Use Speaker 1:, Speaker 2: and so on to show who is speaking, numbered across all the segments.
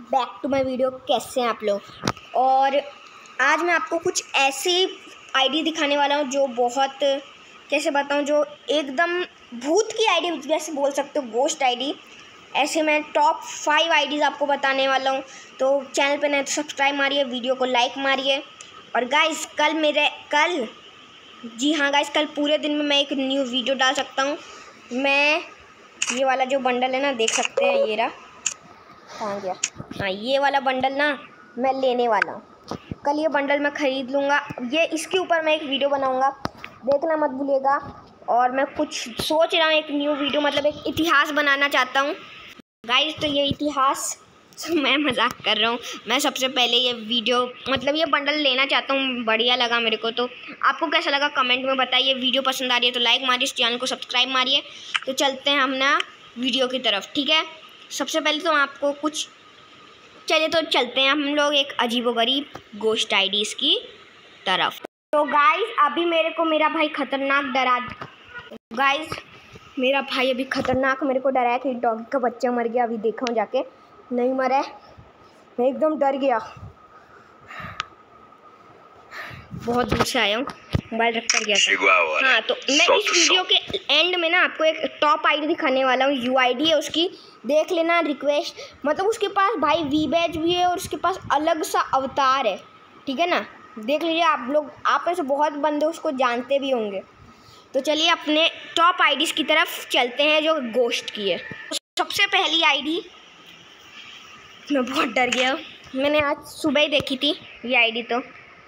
Speaker 1: Back to my video. कैसे हैं आप लोग? और आज मैं आपको कुछ ऐसी आईडी दिखाने वाला हूँ जो बहुत, कैसे बताऊँ, जो एकदम भूत की आईडी जैसे बोल सकते हो, गोस्ट आईडी। ऐसे मैं टॉप 5 आईडीज़ आपको बताने वाला हूँ। तो चैनल पे नए तो सब्सक्राइब मारिए, वीडियो को लाइक मारिए। और गाइस जी हाँ गाइस, कल पूरे दिन में मैं एक न्यू वीडियो डाल सकता हूँ। मैं ये वाला जो बंडल है ना, देख सकते हैं, ये रहा, कहाँ गया, हाँ ये वाला बंडल ना मैं लेने वाला हूँ। कल ये बंडल मैं ख़रीद लूँगा। ये इसके ऊपर मैं एक वीडियो बनाऊँगा, देखना मत भूलिएगा। और मैं कुछ सोच रहा हूँ, एक न्यू वीडियो, मतलब एक इतिहास बनाना चाहता हूँ गाइस। तो ये इतिहास मैं मजाक कर रहा हूँ। मैं सबसे पहले ये वीडियो, मतलब ये बंडल लेना चाहता हूँ, बढ़िया लगा मेरे को। तो आपको कैसा लगा कमेंट में बताइए। वीडियो पसंद आ रही है तो लाइक मारिए, इस चैनल को सब्सक्राइब मारिए। तो चलते हैं हम ना वीडियो की तरफ, ठीक है। सबसे पहले तो आपको कुछ, चलिए तो चलते हैं हम लोग एक अजीबोगरीब गोश्त आईडीज़ की तरफ। तो गाइस अभी मेरे को मेरा भाई खतरनाक डरा, गाइस मेरा भाई अभी खतरनाक मेरे को डराया कि डॉगी का बच्चा मर गया। अभी देखा हूँ जाके, नहीं मरा है। मैं एकदम डर गया, बहुत दूर से आया हूँ, मोबाइल रख कर गया था। हाँ, तो मैं इस वीडियो के एंड में ना आपको एक टॉप आईडी दिखाने वाला हूँ। यूआईडी है उसकी, देख लेना। रिक्वेस्ट, मतलब उसके पास भाई वी बैज भी है और उसके पास अलग सा अवतार है, ठीक है ना। देख लीजिए आप लोग, आप में से बहुत बंदे उसको जानते भी होंगे। तो चलिए अपने टॉप आईडीज़ की तरफ चलते हैं जो गोश्त की है। सबसे पहली आईडी, मैं बहुत डर गया, मैंने आज सुबह ही देखी थी ये आईडी। तो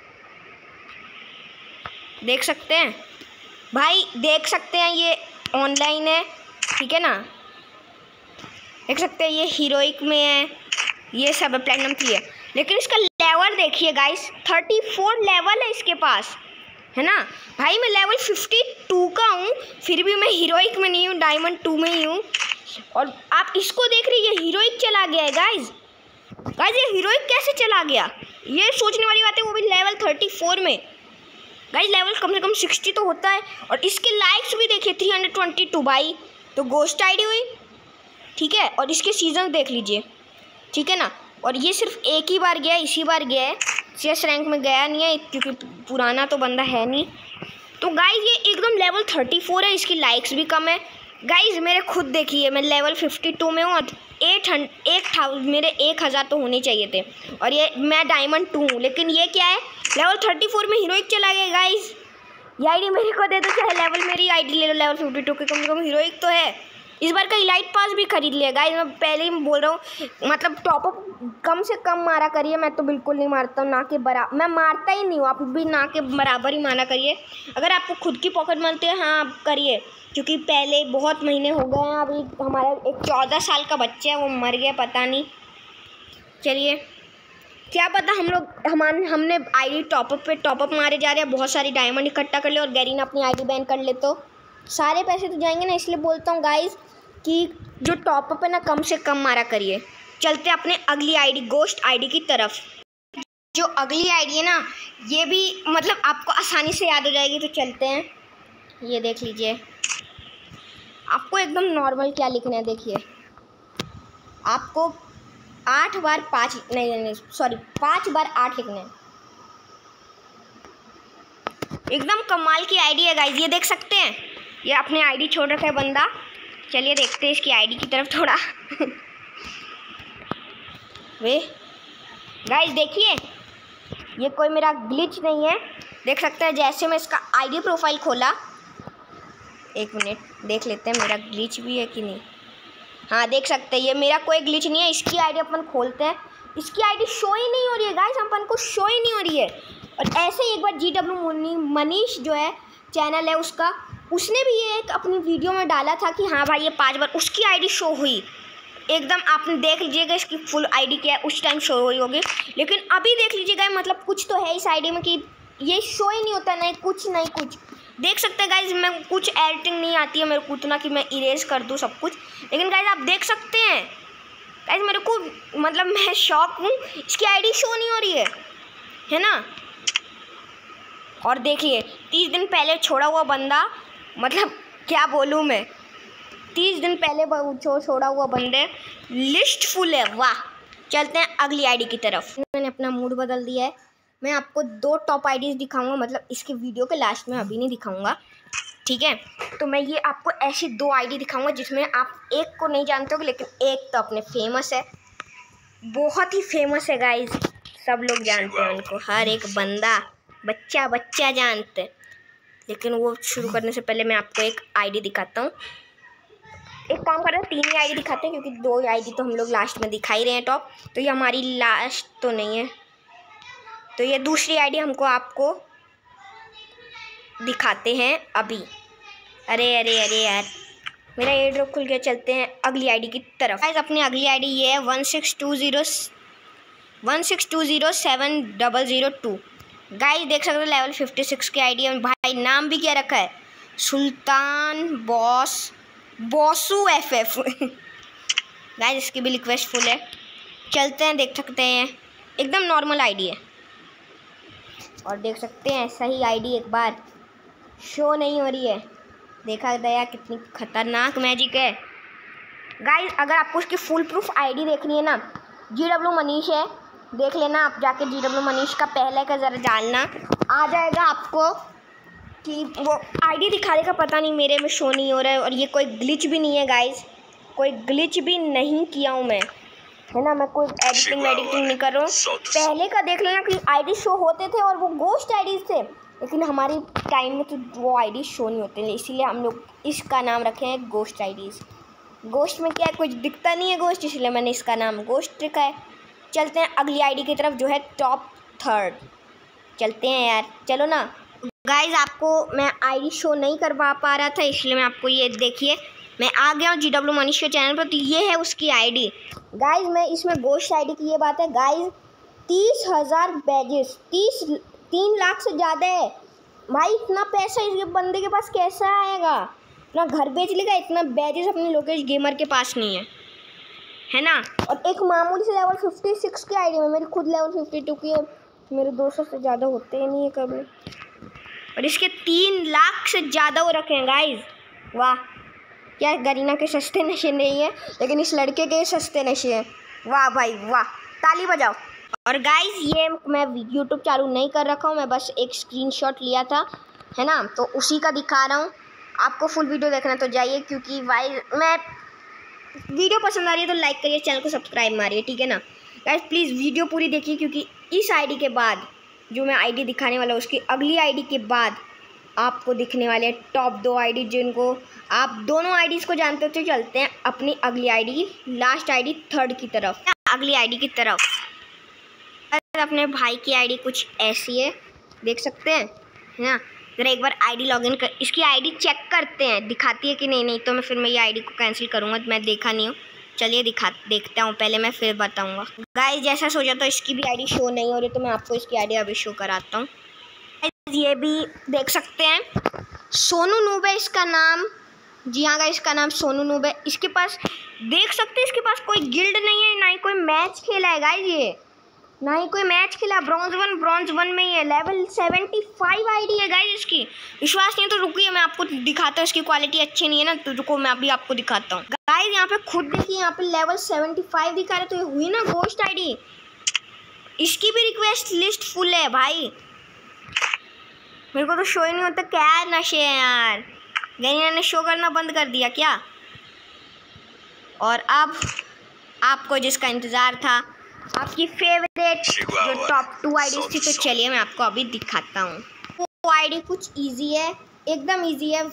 Speaker 1: देख सकते हैं भाई, देख सकते हैं ये ऑनलाइन है, ठीक है ना। देख सकते हैं ये हीरोइक में है, ये सब है, प्लैटिनम 3 है। लेकिन इसका लेवल देखिए गाइस, 34 लेवल है इसके पास, है ना। भाई मैं लेवल 52 का हूँ, फिर भी मैं हीरोइक में नहीं हूँ, डायमंड 2 में ही हूँ। और आप इसको देख रहे हैं, ये हीरोइक चला गया है गाइस। ये हीरोइक कैसे चला गया, ये सोचने वाली बात है, वो भी लेवल 34 में। गाइस लेवल कम से कम 60 तो होता है। और इसके लाइक्स भी देखिए 322 भाई। तो गोश्त आईडी हुई, ठीक है। और इसके सीजन देख लीजिए, ठीक है ना। और ये सिर्फ एक ही बार गया है, इसी बार गया है, CS रैंक में गया नहीं है क्योंकि पुराना तो बंदा है नहीं। तो गाइस ये एकदम लेवल 34 है, इसकी लाइक्स भी कम है। गाइस मेरे खुद देखिए, मैं लेवल 52 में हूँ और 8,000 मेरे 1000 तो होने चाहिए थे। और ये मैं डायमंड 2 हूँ, लेकिन ये क्या है, लेवल 34 में हीरोइक चला गया गाइस। ये आईडी मेरे को दे दो, चाहे लेवल मेरी आईडी ले लो लेवल 52 के, कम से कम हीरोइक तो है। इस बार का इलाइट पास भी खरीद लिया गाइस। मैं पहले ही बोल रहा हूँ, मतलब टॉपअप कम से कम मारा करिए। मैं तो बिल्कुल नहीं मारता हूँ, ना के बराबर, मैं मारता ही नहीं हूँ। आप भी ना के बराबर ही माना करिए। अगर आपको खुद की पॉकेट मिलती है, हाँ आप करिए, क्योंकि पहले बहुत महीने हो गए हैं। अभी हमारा एक 14 साल का बच्चा है, वो मर गया, पता नहीं। चलिए, क्या पता हमने आईडी टॉपअप पे टॉपअप मारे जा रहे हैं, बहुत सारी डायमंड इकट्ठा कर ले और गैरी ने अपनी आईडी बैन कर ले तो सारे पैसे तो जाएंगे ना। इसलिए बोलता हूँ गाइस कि जो टॉपअप है ना, कम से कम मारा करिए। चलते अपने अगली आईडी, गोश्त आईडी की तरफ। जो अगली आईडी है ना, ये भी मतलब आपको आसानी से याद हो जाएगी। तो चलते हैं, ये देख लीजिए। आपको एकदम नॉर्मल क्या लिखना है, देखिए आपको 8 बार 5 नहीं सॉरी 5 बार 8 लिखना है। एकदम कमाल की आईडी है गाइस, ये देख सकते हैं। ये अपने आईडी छोड़ रखा है बंदा। चलिए देखते हैं इसकी आईडी की तरफ थोड़ा। वे गाइस देखिए, ये कोई मेरा ग्लिच नहीं है, देख सकते हैं। जैसे मैं इसका आईडी प्रोफाइल खोला, एक मिनट देख लेते हैं मेरा ग्लिच भी है कि नहीं। हाँ देख सकते हैं, ये मेरा कोई ग्लिच नहीं है। इसकी आईडी अपन खोलते हैं, इसकी आईडी शो ही नहीं हो रही है गाइस, अपन को शो ही नहीं हो रही है। और ऐसे ही एक बार GW मनीष जो है चैनल है उसका, उसने भी ये एक अपनी वीडियो में डाला था कि हाँ भाई ये 5 बार उसकी आईडी शो हुई। एकदम आपने देख लीजिएगा इसकी फुल आईडी क्या है, उस टाइम शो हुई होगी। लेकिन अभी देख लीजिएगा, मतलब कुछ तो है इस आईडी में कि ये शो ही नहीं होता, नहीं कुछ देख सकते हैं गाइज। मैं कुछ एडिटिंग नहीं आती है मेरे को उतना कि मैं इरेज कर दूँ सब कुछ, लेकिन गाइज आप देख सकते हैं गाइज, मेरे को मतलब मैं शॉक हूँ, इसकी आईडी शो नहीं हो रही है ना। और देखिए 30 दिन पहले छोड़ा हुआ बंदा, मतलब क्या बोलूँ मैं, 30 दिन पहले छोड़ा हुआ बंदे लिस्ट फुल है, वाह। चलते हैं अगली आईडी की तरफ। मैंने अपना मूड बदल दिया है। मैं आपको 2 टॉप आईडीज़ दिखाऊंगा, मतलब इसके वीडियो के लास्ट में, अभी नहीं दिखाऊंगा, ठीक है। तो मैं ये आपको ऐसी 2 आईडी दिखाऊंगा जिसमें आप एक को नहीं जानते हो, लेकिन एक तो अपने फेमस है, बहुत ही फेमस है गाइज, सब लोग जानते हैं उनको, हर एक बंदा बच्चा जानते हैं। लेकिन वो शुरू करने से पहले मैं आपको एक आईडी दिखाता हूँ। एक काम कर रहे हैं, 3 ही आईडी दिखाते हैं, क्योंकि 2 आईडी तो हम लोग लास्ट में दिखा ही रहे हैं टॉप। तो ये हमारी लास्ट तो नहीं है, तो ये दूसरी आईडी हमको आपको दिखाते हैं अभी। अरे यार, मेरा एयर ड्रॉप खुल गया। चलते हैं अगली आईडी की तरफ। गाइस अपनी अगली आईडी ये है 1620702। गाइस देख सकते हो लेवल 56 की आईडी है। भाई नाम भी क्या रखा है, सुल्तान बॉसू FF। गाइस इसकी भी रिक्वेस्ट फुल है। चलते हैं, देख सकते हैं एकदम नॉर्मल आईडी है, और देख सकते हैं सही आईडी एक बार शो नहीं हो रही है। देखा दया कितनी खतरनाक मैजिक है। गाइस अगर आपको उसकी फुल प्रूफ आईडी देखनी है ना, GW मनीष है, देख लेना आप जाके। GW मनीष का पहले का ज़रा डालना, आ जाएगा आपको कि वो आईडी दिखाने का, पता नहीं मेरे में शो नहीं हो रहा है। और ये कोई ग्लिच भी नहीं है गाइस, कोई ग्लिच भी नहीं किया हूँ मैं, है ना। मैं कोई एडिटिंग नहीं कर रहा हूँ। पहले का देख लेना कि आईडी शो होते थे और वो गोस्ट आईडीज थे, लेकिन हमारी टाइम में तो वो आईडी शो नहीं होते, इसीलिए हम लोग इसका नाम रखे हैं गोस्ट आईडीज़। गोस्ट में क्या है, कुछ दिखता नहीं है गोस्ट, इसलिए मैंने इसका नाम गोस्ट रखा है। चलते हैं अगली आईडी की तरफ जो है टॉप 3। चलते हैं यार, चलो ना। गाइज आपको मैं आईडी शो नहीं करवा पा रहा था, इसलिए मैं आपको ये देखिए, मैं आ गया हूँ GW मनीष के चैनल पर। तो ये है उसकी आईडी। गाइज मैं इसमें गोश्त आईडी की ये बात है गाइज, 30,000 बैजेस, 3 लाख से ज़्यादा है भाई। इतना पैसा इस बंदे के पास कैसा आएगा, इतना घर बेच लेगा, इतना बैजेस अपने लोकेश गेमर के पास नहीं है ना। और एक मामूली से लेवल 56 की आईडी में, मेरी खुद लेवल 52 की है, मेरे 200 से ज़्यादा होते ही नहीं है कभी। और इसके 3 लाख से ज़्यादा वो रखे हैं गाइज। वाह, क्या गरीना के सस्ते नशे नहीं है, लेकिन इस लड़के के सस्ते नशे हैं। वाह भाई वाह, ताली बजाओ। और गाइज ये मैं यूट्यूब चालू नहीं कर रखा हूँ, मैं बस एक स्क्रीनशॉट लिया था, है ना, तो उसी का दिखा रहा हूँ। आपको फुल वीडियो देखना तो जाइए, क्योंकि भाई मैं वीडियो पसंद आ रही है तो लाइक करिए, चैनल को सब्सक्राइब मारिए, ठीक है ना। गाइज प्लीज़ वीडियो पूरी देखिए, क्योंकि इस आईडी के बाद जो मैं आईडी दिखाने वाला हूँ, उसकी अगली आईडी के बाद आपको दिखने वाले टॉप 2 आईडी, जिनको आप दोनों आईडीज़ को जानते हो। तो चलते हैं अपनी अगली आईडी, लास्ट आईडी 3rd की तरफ, अगली आईडी की तरफ। अपने भाई की आईडी कुछ ऐसी है, देख सकते हैं, है ना। ज़रा एक बार आईडी लॉगिन कर, इसकी आईडी चेक करते हैं दिखाती है कि नहीं तो फिर मैं ये आईडी को कैंसिल करूँगा, मैं देखा नहीं हूँ। चलिए देखता हूँ पहले, मैं फिर बताऊँगा। गाइस जैसा सोचा तो इसकी भी आईडी शो नहीं हो रही, तो मैं आपको इसकी आईडी अभी शो कराता हूँ। ये भी देख सकते हैं, सोनू नूब है इसका नाम। जी हाँ गाइस, इसका नाम सोनू नूब है। इसके पास देख सकते हैं, इसके पास कोई गिल्ड नहीं है, ना ही कोई मैच खेला है गाइस, ये ना ही कोई मैच खेला। ब्रॉन्ज 1 में ही है, लेवल 75 आईडी है गाइस इसकी। विश्वास नहीं तो रुकिए, मैं आपको दिखाता हूँ। इसकी क्वालिटी अच्छी नहीं है ना, तो रुको मैं अभी आपको दिखाता हूँ। गाइस यहाँ पे खुद देखिए, यहाँ पे लेवल 75 दिखा रहे, तो ये हुई ना गोस्ट आईडी। इसकी भी रिक्वेस्ट लिस्ट फुल है भाई, मेरे को तो शो ही नहीं होता। क्या नशे हैं यार, गैनिया ने शो करना बंद कर दिया क्या। और अब आपको जिसका इंतज़ार था, आपकी फेवरेट जो टॉप 2 आईडी थी, तो चलिए मैं आपको अभी दिखाता हूँ। वो आईडी कुछ इजी है, एकदम इजी है।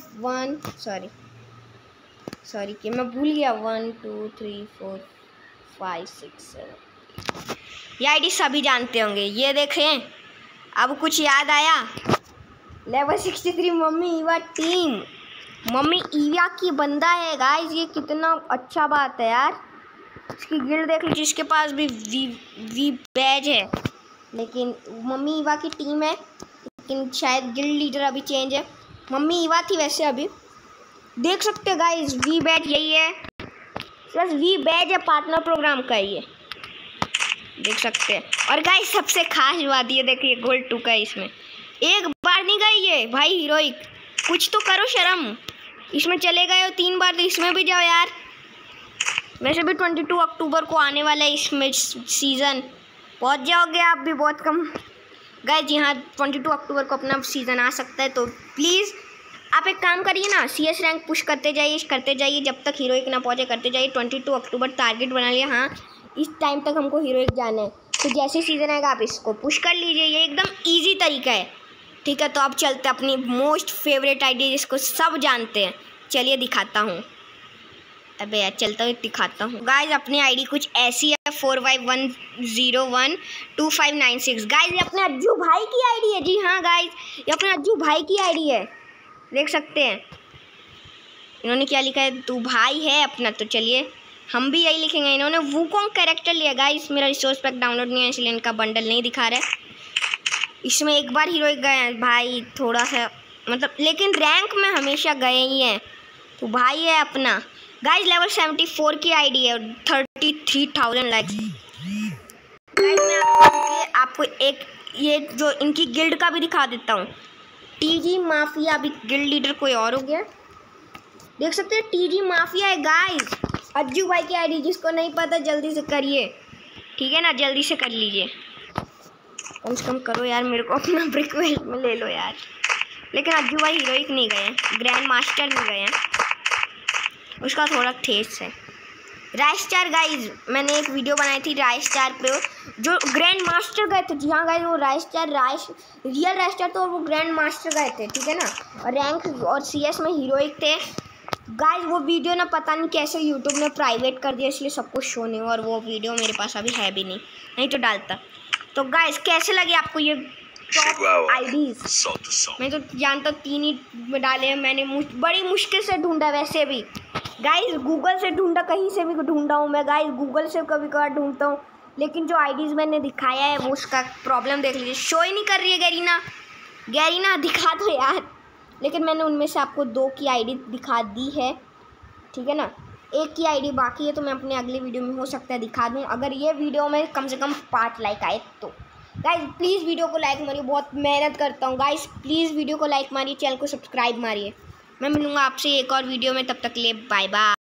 Speaker 1: सॉरी कि मैं भूल गया, 1 2 3 4 5 6 7। ये आईडी सभी जानते होंगे, ये देखें। अब कुछ याद आया, level 63 mummy Eva team. Mummy Eva की बंदा है गाइस, ये कितना अच्छा बात है यार। इसकी गिल्ड देख लीजिए, इसके पास भी वी बैज है, लेकिन मम्मी ईवा की टीम है, लेकिन शायद गिल्ड लीडर अभी चेंज है। मम्मी ईवा थी वैसे अभी, देख सकते हो गाइस, वी बैज यही है, बस वी बैज है, पार्टनर प्रोग्राम का ही है, देख सकते हैं। और गाइस सबसे खास बात ये देखिए, गोल्ड 2 का इसमें एक बार नहीं गई ये भाई हीरोइक, कुछ तो करो शर्म। इसमें चले गए हो 3 बार, तो इसमें भी जाओ यार। वैसे भी 22 अक्टूबर को आने वाला है इसमें सीज़न, पहुंच जाओगे आप भी बहुत कम गाइस। जी हाँ, 22 अक्टूबर को अपना सीज़न आ सकता है, तो प्लीज़ आप एक काम करिए ना, CS रैंक पुश करते जाइए जब तक हीरोइक ना पहुँचे, करते जाइए। 22 अक्टूबर टारगेट बना लिया, हाँ इस टाइम तक हमको हीरोइक जाना है, तो जैसे सीज़न आएगा आप इसको पुश कर लीजिए। ये एकदम ईजी तरीका है, ठीक है। तो अब चलते अपनी मोस्ट फेवरेट आईडी जिसको सब जानते हैं, चलिए दिखाता हूँ। अबे यार चलता हूँ दिखाता हूँ गाइज। अपनी आईडी कुछ ऐसी है 45101259 गाइज। ये अपने अज्जू भाई की आईडी है, जी हाँ गाइज ये अपने अज्जू भाई की आईडी है, देख सकते हैं। इन्होंने क्या लिखा है, तू भाई है अपना, तो चलिए हम भी यही लिखेंगे। इन्होंने वूकोंग कैरेक्टर लिया गाइज। मेरा रिसोर्स पैक डाउनलोड नहीं है इसलिए इनका बंडल नहीं दिखा रहा है। इसमें एक बार हीरोइक गए हैं भाई, थोड़ा सा मतलब, लेकिन रैंक में हमेशा गए ही हैं, तो भाई है अपना गाइज। लेवल 74 की आईडी है, 33,000 लाइक्स। गाइज मैं आपको एक ये जो इनकी गिल्ड का भी दिखा देता हूँ। TG माफिया, अभी गिल्ड लीडर कोई और हो गया, देख सकते हैं TG माफिया है गाइज। अज्जू भाई की आईडी, जिसको नहीं पता जल्दी से करिए, ठीक है ना, जल्दी से कर लीजिए, कम से कम करो यार, मेरे को अपना ब्रिक वेल में ले लो यार। लेकिन अज्जू भाई हीरोइक नहीं गए हैं, ग्रैंड मास्टर नहीं गए हैं, उसका थोड़ा ठेस है। राइस स्टार गाइज, मैंने एक वीडियो बनाई थी राइस स्टार पे, जो ग्रैंड मास्टर गए थे। जी हाँ गाइज, वो राइस रियल राइस स्टार तो वो ग्रैंड मास्टर गए थे, ठीक है ना, और रैंक और CS में हीरोइक थे गाइज। वो वीडियो ना पता नहीं कैसे यूट्यूब ने प्राइवेट कर दिया, इसलिए सबको शो नहीं हुआ, और वो वीडियो मेरे पास अभी है भी नहीं तो डालता। तो गाइज कैसे लगे आपको ये टॉप आईडीज? मैं तो जानता हूँ 3 ही डाले हैं मैंने, बड़ी मुश्किल से ढूंढा। वैसे भी गाइज गूगल से ढूंढा, कहीं से भी ढूंढा हूँ मैं गाइज, गूगल से कभी कभार ढूंढता हूँ, लेकिन जो आईडीज़ मैंने दिखाया है वो उसका प्रॉब्लम देख लीजिए, शो ही नहीं कर रही है। गैरीना दिखा दो यार। लेकिन मैंने उनमें से आपको 2 की आईडी दिखा दी है, ठीक है ना, 1 की आईडी बाकी है, तो मैं अपने अगले वीडियो में हो सकता है दिखा दूँ, अगर ये वीडियो में कम से कम 5 लाइक आए तो। गाइज प्लीज़ वीडियो को लाइक मारिए, बहुत मेहनत करता हूँ गाइज, प्लीज़ वीडियो को लाइक मारिए, चैनल को सब्सक्राइब मारिए। मैं मिलूँगा आपसे एक और वीडियो में, तब तक के लिए बाय बाय।